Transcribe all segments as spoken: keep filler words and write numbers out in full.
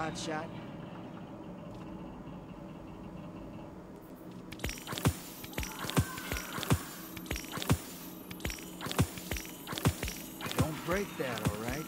hotshot. Don't break that, all right?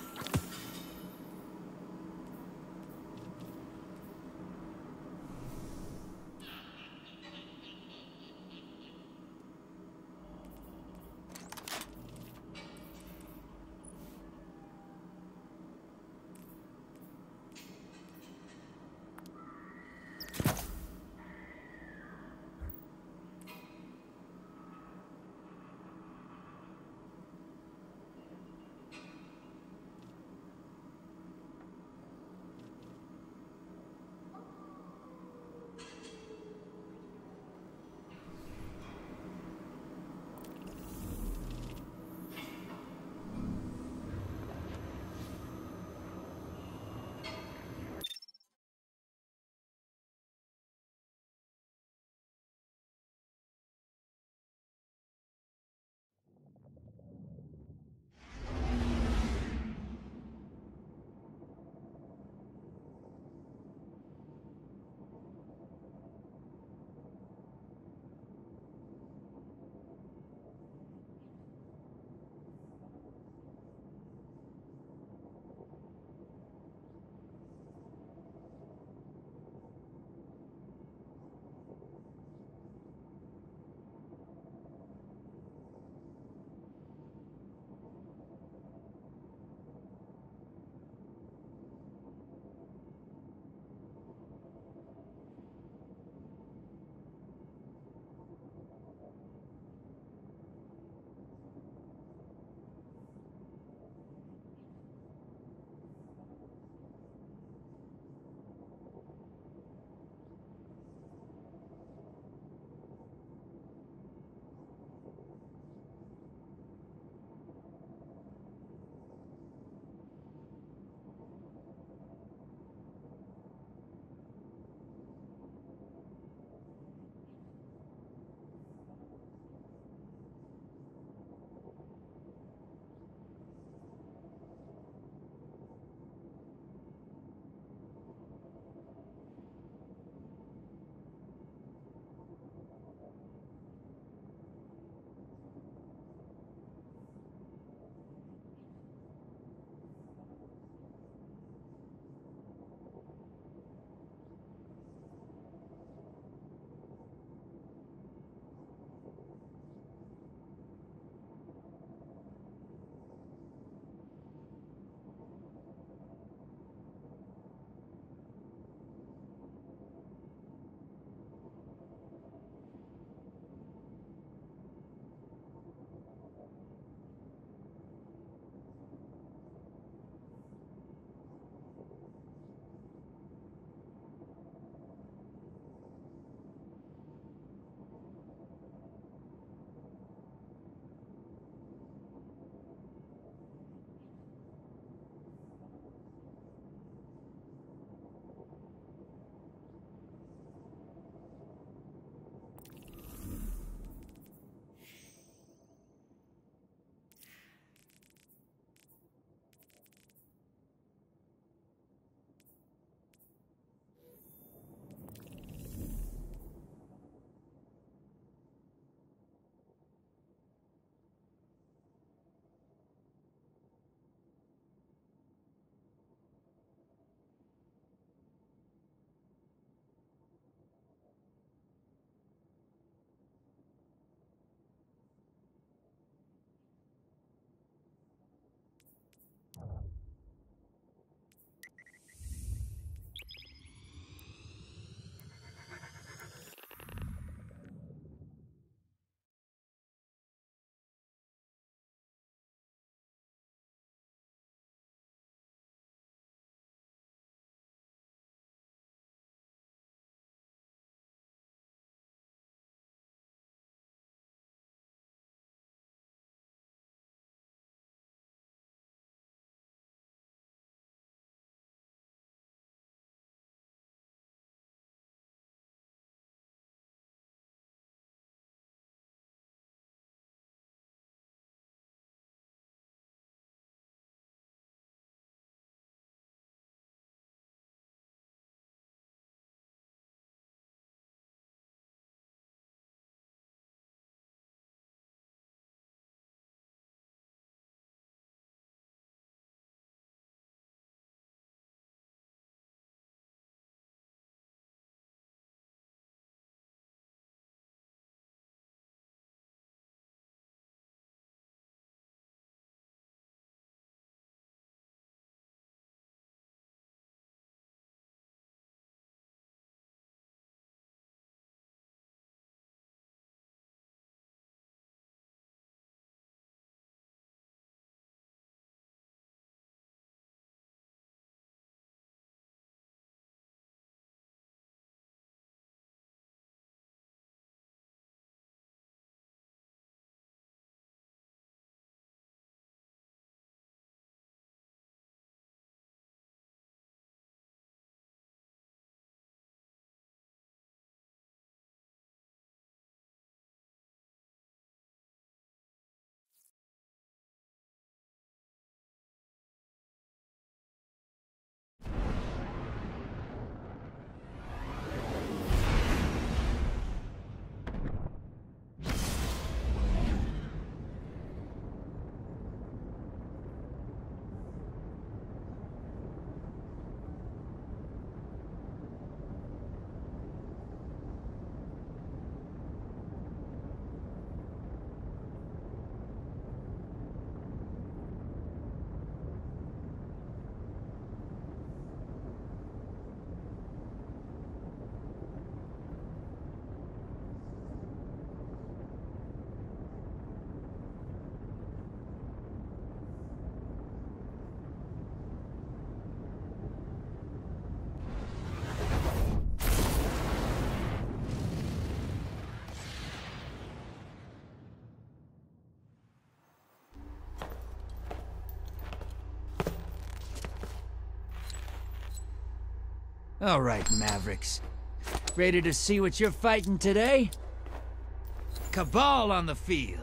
All right, Mavericks. Ready to see what you're fighting today? Cabal on the field.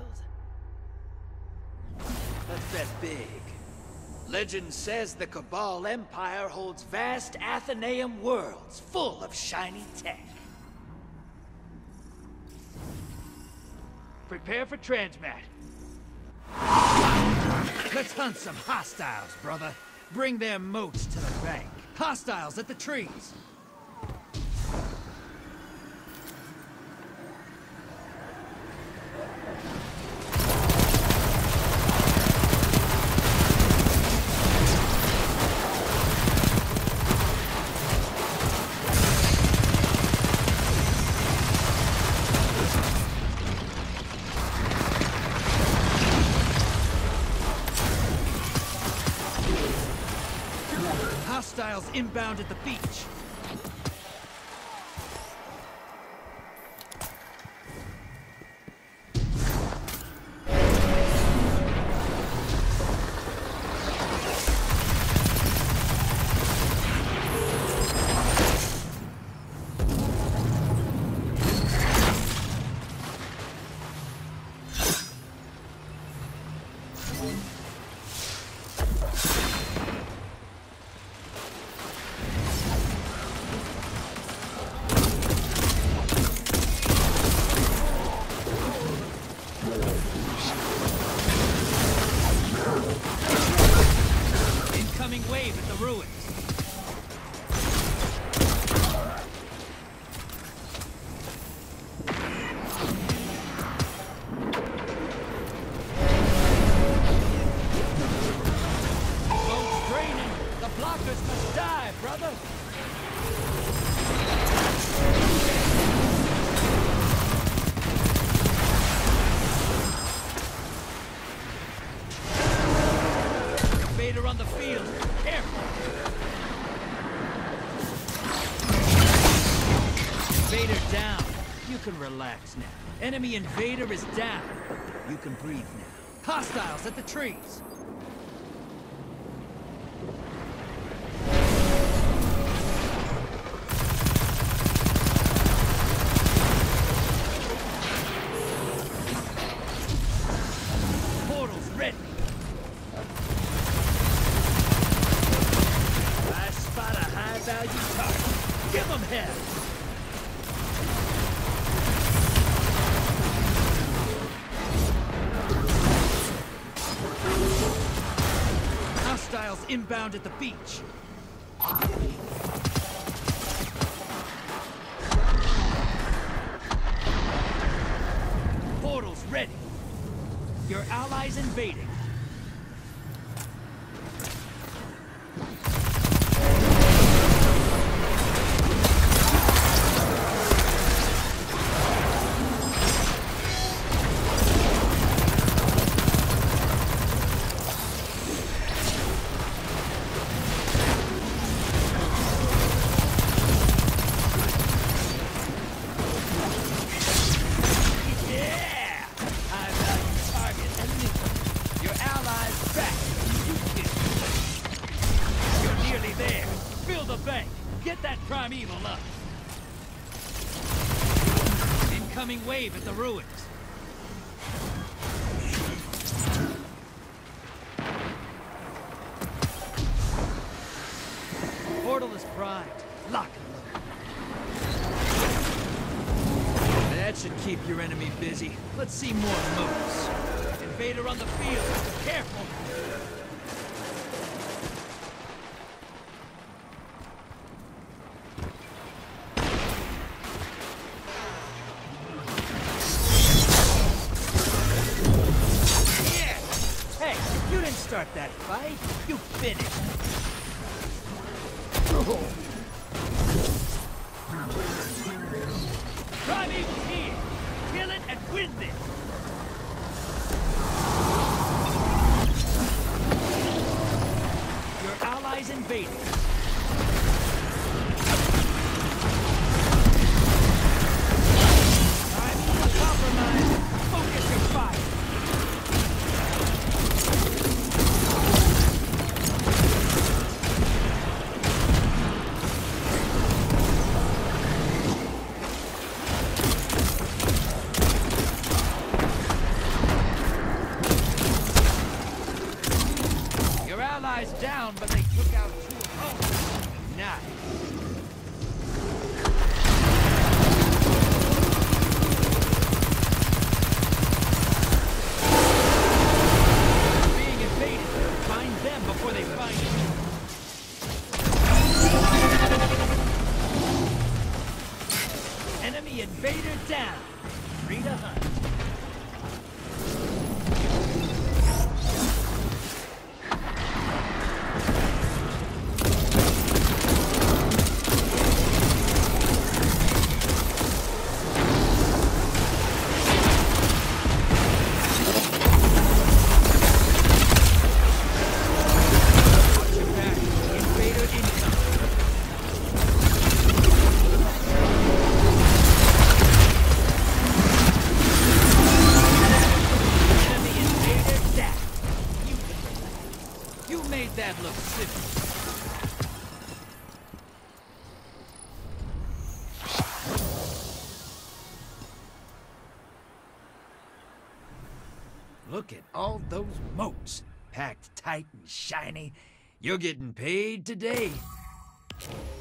Let's bet big. Legend says the Cabal Empire holds vast Athenaeum worlds full of shiny tech. Prepare for transmat. Let's hunt some hostiles, brother. Bring their moats to the bank. Hostiles at the trees. Hostiles inbound at the beach. Wave at the ruins. Boat's draining. The blockers must die, brother. Vader on the field. Invader down. You can relax now. Enemy invader is down. You can breathe now. Hostiles at the trees. Portals ready. I spot a high-value target. Give them hell. Hostiles inbound at the beach. Portals ready. Your allies invading. Get that primeval up. Incoming wave at the ruins. Portal is primed. Lock and load. That should keep your enemy busy. Let's see more moves. Invader on the field. Careful. You didn't start that fight. You finished. Primeval's here. Kill it and win this. Your allies invading. Primeval compromised. Focus your fire. down. Free to hunt. That looks simple. Look at all those moats, packed tight and shiny. You're getting paid today.